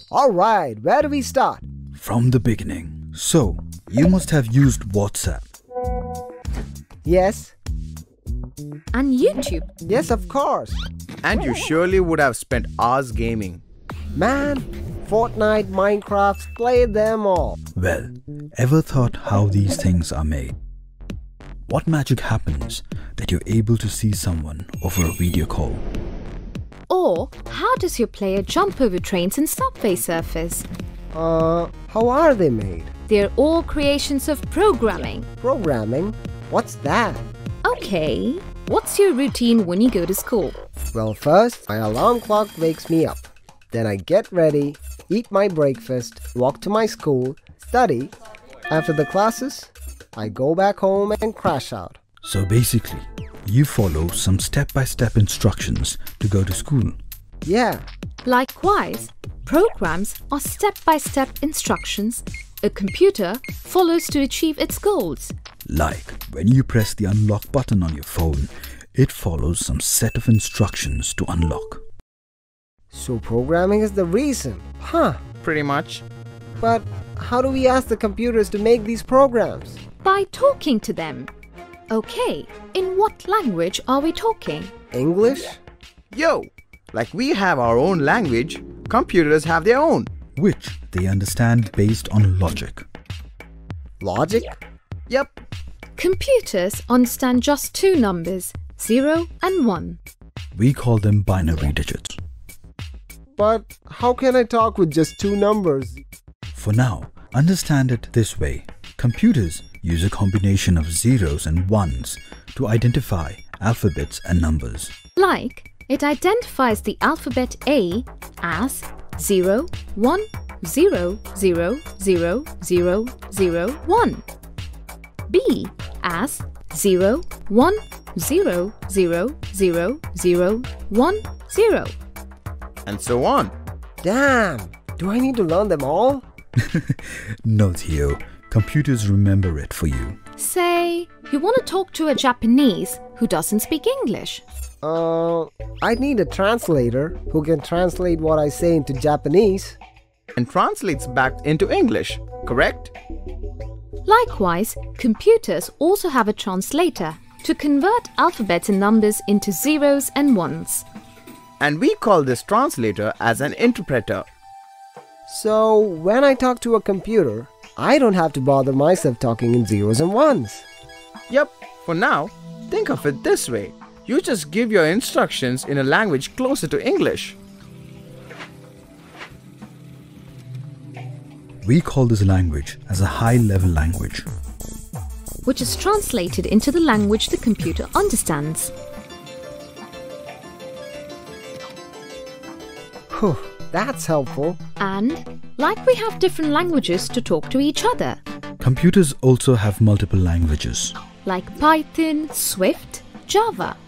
Alright, where do we start? From the beginning. So, you must have used WhatsApp. Yes. And YouTube. Yes, of course. And you surely would have spent hours gaming. Man, Fortnite, Minecraft, play them all. Well, ever thought how these things are made? What magic happens that you're able to see someone over a video call? Or how does your player jump over trains and subway surface? How are they made? They're all creations of programming. Programming? What's that? Okay, what's your routine when you go to school? Well, first, my alarm clock wakes me up. Then I get ready, eat my breakfast, walk to my school, study. After the classes, I go back home and crash out. So basically, you follow some step-by-step instructions to go to school. Yeah. Likewise, programs are step-by-step instructions a computer follows to achieve its goals. Like when you press the unlock button on your phone, it follows some set of instructions to unlock. So programming is the reason, huh? Pretty much. But how do we ask the computers to make these programs? By talking to them. Okay, in what language are we talking? English? Yo, like we have our own language, computers have their own. Which they understand based on logic. Logic? Yep. Computers understand just two numbers, 0 and 1. We call them binary digits. But how can I talk with just two numbers? For now, understand it this way. Computers use a combination of zeros and ones to identify alphabets and numbers. Like, it identifies the alphabet A as 0, 1, 0, 0, 0, 0, 0, 1. B as 0, 1, 0, 0, 0, 0, 1, 0. And so on. Damn! Do I need to learn them all? No, Theo. Computers remember it for you. Say, you want to talk to a Japanese who doesn't speak English. I need a translator who can translate what I say into Japanese. And translates back into English, correct? Likewise, computers also have a translator to convert alphabets and numbers into zeros and ones. And we call this translator as an interpreter. So when I talk to a computer, I don't have to bother myself talking in zeros and ones. Yep, for now, think of it this way. You just give your instructions in a language closer to English. We call this language as a high-level language, which is translated into the language the computer understands. Whew, that's helpful. And, like we have different languages to talk to each other. Computers also have multiple languages. Like Python, Swift, Java.